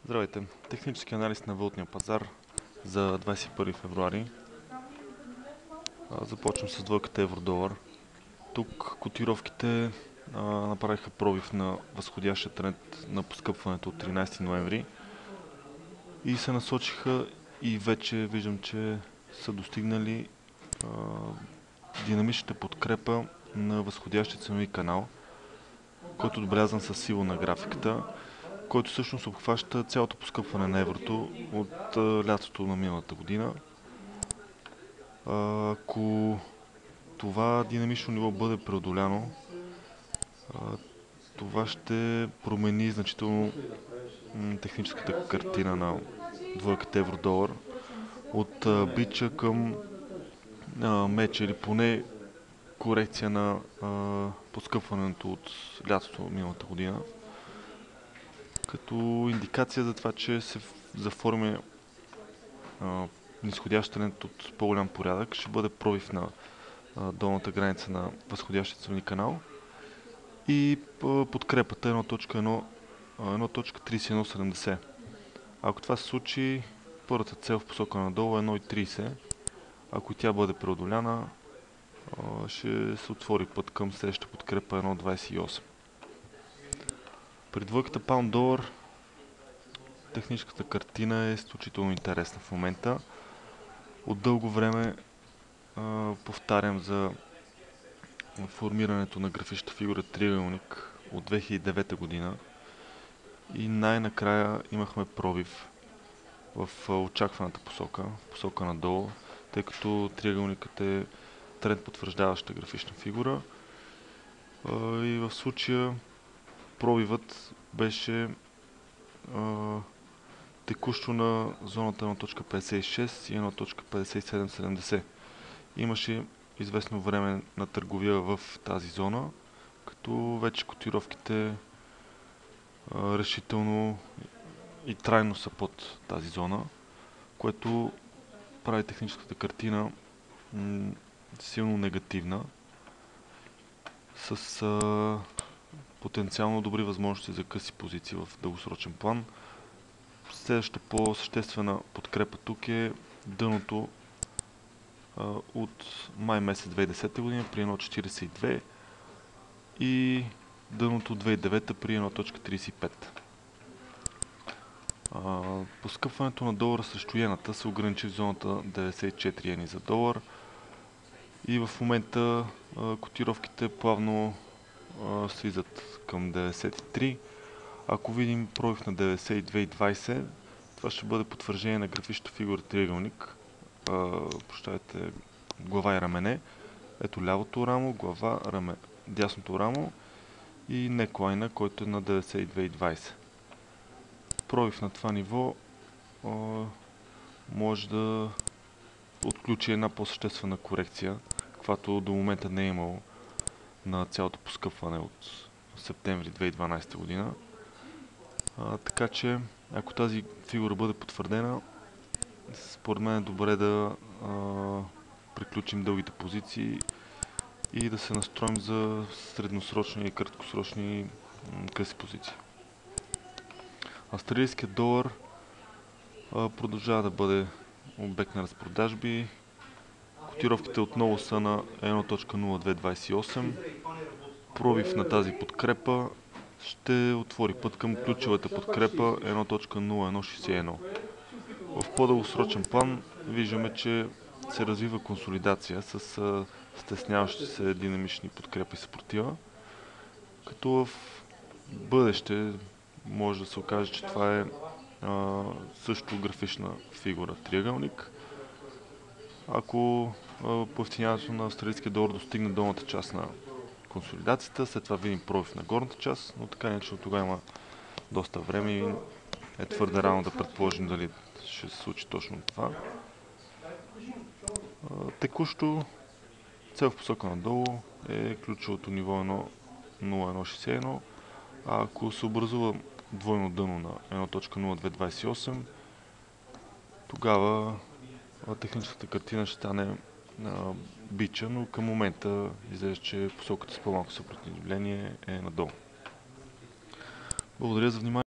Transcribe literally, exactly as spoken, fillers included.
Здравейте! Технически анализ на валутния пазар за двадесет и първи февруари. Започвам с двойката евро-долар. Тук котировките а, направиха пробив на възходящия тренд на поскъпването от тринадесети ноември и се насочиха и вече виждам, че са достигнали а, динамичната подкрепа на възходящия ценови канал, който е отбелязан със сиво на графиката, който всъщност обхваща цялото поскъпване на еврото от а, лятото на миналата година. А, ако това динамично ниво бъде преодоляно, а, това ще промени значително техническата картина на двойката евро-долар от а, бича към а, меча, или поне корекция на а, поскъпването от лятото миналата година, като индикация за това, че се заформя а, нисходящ тренд от по-голям порядък, ще бъде пробив на а, долната граница на възходящия ценови канал и а, подкрепата едно точка тридесет и едно седемдесет. Ако това се случи, първата цел в посока надолу е едно и тридесет. Ако и тя бъде преодоляна, а, ще се отвори път към следващата подкрепа едно двадесет и осем. При двойката паунд-долар техническата картина е изключително интересна в момента. От дълго време а, повтарям за формирането на графичната фигура триъгълник от две хиляди и девета година и най-накрая имахме пробив в очакваната посока, посока надолу, тъй като триъгълникът е тренд потвърждаваща графична фигура а, и в случая пробивът беше а, текущо на зоната едно точка петдесет и шест и едно точка петдесет и седем седемдесет. Имаше известно време на търговия в тази зона, като вече котировките а, решително и трайно са под тази зона, което прави техническата картина м- силно негативна, с а, потенциално добри възможности за къси позиции в дългосрочен план. Следващата по-съществена подкрепа тук е дъното а, от май месец две хиляди и десета година при едно четиридесет и две и дъното от две хиляди и девета при едно точка тридесет и пет. А, поскъпването на долара срещу йената се ограничи в зоната деветдесет и четири йени за долар и в момента а, котировките плавно а, слизат към деветдесет и три. Ако видим пробив на деветдесет и две и двадесет, това ще бъде потвърждение на графичната фигура триъгълник. Прощавайте, глава и рамене. Ето лявото рамо, глава, раме, дясното рамо и неклайна, който е на деветдесет и две и двадесет. Пробив на това ниво а, може да отключи една по-съществена корекция, каквато до момента не е имало на цялото поскъпване от септември две хиляди и дванадесета година. А, така че, ако тази фигура бъде потвърдена, според мен е добре да а, приключим дългите позиции и да се настроим за средносрочни и краткосрочни м, къси позиции. Австралийският долар а, продължава да бъде обект на разпродажби. Котировките отново са на едно точка нула две двадесет и осем. Пробив на тази подкрепа ще отвори път към ключовата подкрепа едно точка нула едно шестдесет и едно. В по-дългосрочен план виждаме, че се развива консолидация с а, стесняващи се динамични подкрепи и съпротива, като в бъдеще може да се окаже, че това е а, също графична фигура триъгълник. Ако поевтиняването на австралийския долар достигне долната част на консолидацията, след това видим пробив на горната част, но така иначе от тогава има доста време и е твърде рано да предположим дали ще се случи точно това. Текущо цел в посока надолу е ключовото ниво нула едно шестдесет и едно, а ако се образува двойно дъно на едно точка нула две двадесет и осем, тогава техническата картина ще стане а, бича, но към момента изглежда, че посоката с по-малко съпротивление е надолу. Благодаря за вниманието.